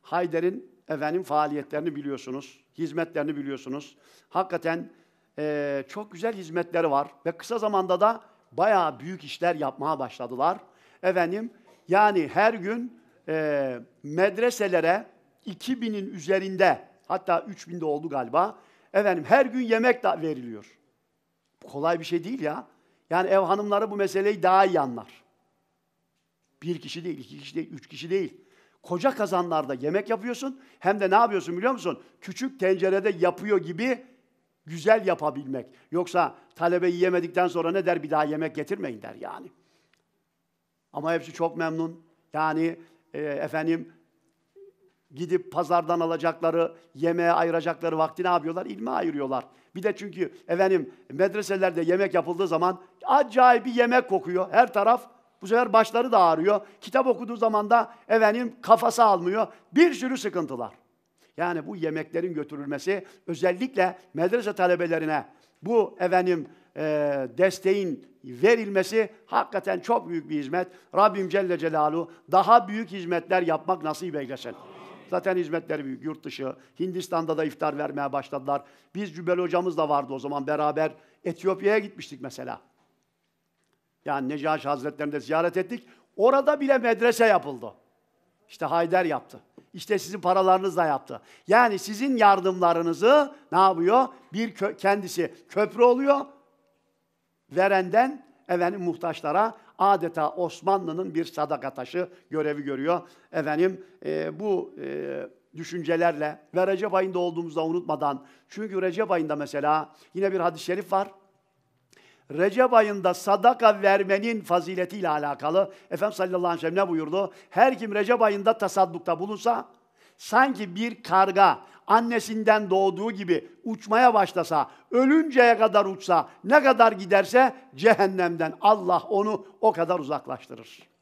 Hayder'in faaliyetlerini biliyorsunuz, hizmetlerini biliyorsunuz. Hakikaten çok güzel hizmetleri var ve kısa zamanda da bayağı büyük işler yapmaya başladılar. Yani her gün medreselere 2000'in üzerinde, hatta 3000'de oldu galiba. Her gün yemek de veriliyor. Kolay bir şey değil ya. Yani ev hanımları bu meseleyi daha iyi anlar. Bir kişi değil, iki kişi değil, üç kişi değil. Koca kazanlarda yemek yapıyorsun, hem de ne yapıyorsun biliyor musun? Küçük tencerede yapıyor gibi güzel yapabilmek. Yoksa talebe yiyemedikten sonra ne der? Bir daha yemek getirmeyin der yani. Ama hepsi çok memnun. Yani gidip pazardan alacakları, yemeğe ayıracakları vakti ne yapıyorlar? İlme ayırıyorlar. Bir de çünkü medreselerde yemek yapıldığı zaman acayip bir yemek kokuyor. Her taraf, bu sefer başları da ağrıyor. Kitap okuduğu zaman da kafası almıyor. Bir sürü sıkıntılar. Yani bu yemeklerin götürülmesi, özellikle medrese talebelerine bu desteğin verilmesi hakikaten çok büyük bir hizmet. Rabbim Celle Celaluhu daha büyük hizmetler yapmak nasip eylesin. Zaten hizmetleri büyük. Yurt dışı, Hindistan'da da iftar vermeye başladılar. Biz Cübbeli hocamız da vardı o zaman, beraber Etiyopya'ya gitmiştik mesela. Yani Necaşi Hazretleri'ni de ziyaret ettik. Orada bile medrese yapıldı. İşte Hayder yaptı. İşte sizin paralarınızla yaptı. Yani sizin yardımlarınızı ne yapıyor? Kendisi köprü oluyor. Verenden muhtaçlara adeta Osmanlı'nın bir sadaka taşı görevi görüyor. Bu düşüncelerle ve Recep ayında olduğumuzda unutmadan, çünkü Recep ayında mesela yine bir hadis-i şerif var. Recep ayında sadaka vermenin faziletiyle alakalı Efendimiz sallallahu aleyhi ve sellem ne buyurdu? Her kim Recep ayında tasaddukta bulunsa, sanki bir karga annesinden doğduğu gibi uçmaya başlasa, ölünceye kadar uçsa, ne kadar giderse cehennemden Allah onu o kadar uzaklaştırır.